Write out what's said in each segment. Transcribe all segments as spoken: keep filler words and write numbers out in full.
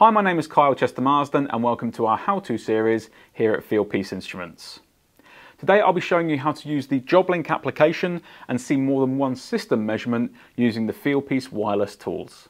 Hi, my name is Kyle Chester-Marsden and welcome to our how-to series here at Fieldpiece Instruments. Today I'll be showing you how to use the JobLink application and see more than one system measurement using the Fieldpiece wireless tools.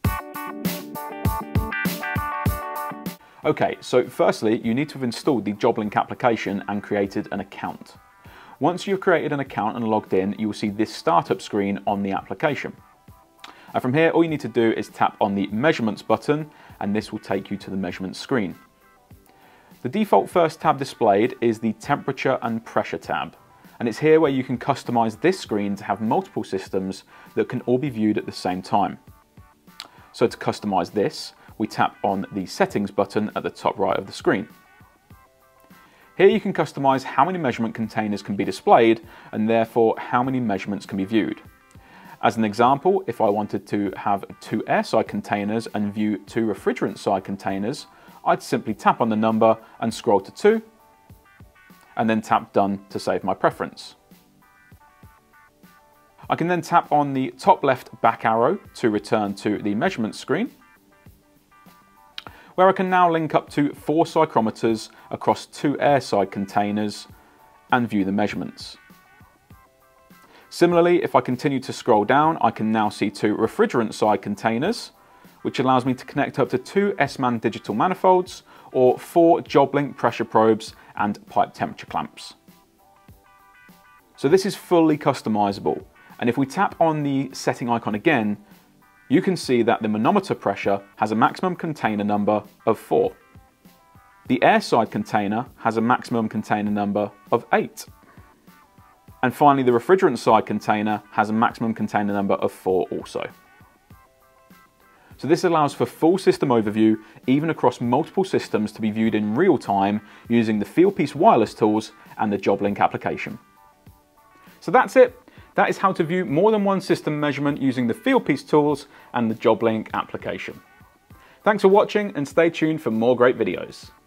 Okay, so firstly you need to have installed the JobLink application and created an account. Once you've created an account and logged in, you will see this startup screen on the application. And from here, all you need to do is tap on the measurements button and this will take you to the measurement screen. The default first tab displayed is the temperature and pressure tab. And it's here where you can customize this screen to have multiple systems that can all be viewed at the same time. So to customize this, we tap on the settings button at the top right of the screen. Here you can customize how many measurement containers can be displayed and therefore how many measurements can be viewed. As an example, if I wanted to have two air side containers and view two refrigerant side containers, I'd simply tap on the number and scroll to two, and then tap done to save my preference. I can then tap on the top left back arrow to return to the measurement screen, where I can now link up to four psychrometers across two air side containers and view the measurements. Similarly, if I continue to scroll down, I can now see two refrigerant side containers, which allows me to connect up to two S MAN digital manifolds or four JobLink pressure probes and pipe temperature clamps. So this is fully customizable. And if we tap on the setting icon again, you can see that the manometer pressure has a maximum container number of four. The air side container has a maximum container number of eight. And finally, the refrigerant side container has a maximum container number of four also. So this allows for full system overview, even across multiple systems, to be viewed in real time using the Fieldpiece wireless tools and the JobLink application. So that's it. That is how to view more than one system measurement using the Fieldpiece tools and the JobLink application. Thanks for watching and stay tuned for more great videos.